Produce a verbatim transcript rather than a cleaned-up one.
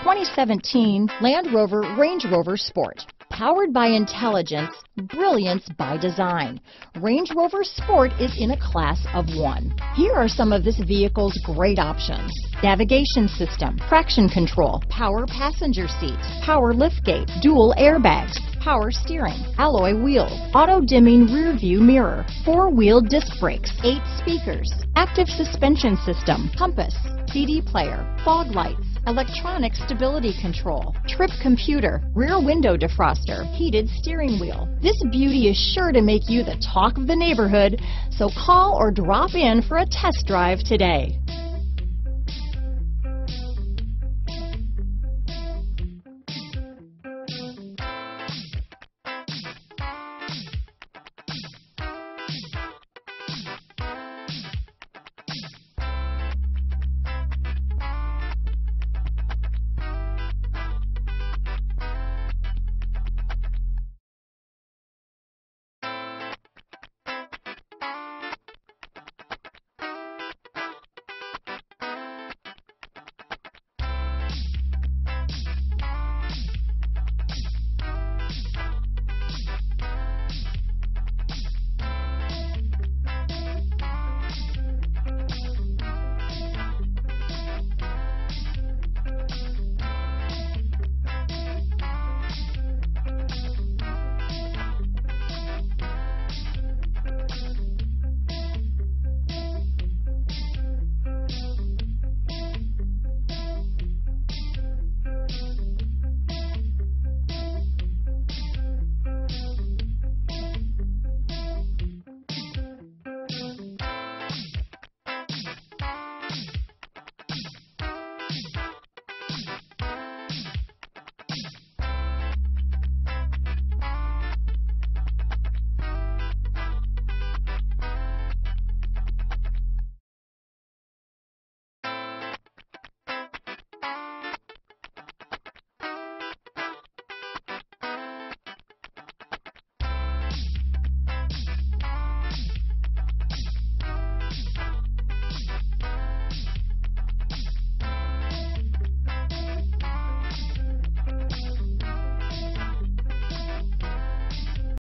twenty seventeen Land Rover Range Rover Sport. Powered by intelligence, brilliance by design, Range Rover Sport is in a class of one. Here are some of this vehicle's great options: navigation system, traction control, power passenger seat, power liftgate, dual airbags, power steering, alloy wheels, auto-dimming rear view mirror, four-wheel disc brakes, eight speakers, active suspension system, compass, C D player, fog lights, electronic stability control, trip computer, rear window defroster, heated steering wheel. This beauty is sure to make you the talk of the neighborhood, so call or drop in for a test drive today.